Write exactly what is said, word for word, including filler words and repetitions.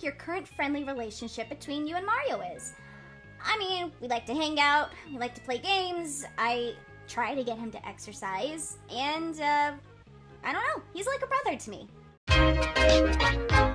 think your current friendly relationship between you and Mario is? I mean, we like to hang out, we like to play games, I try to get him to exercise, and, uh, I don't know, he's like a brother to me.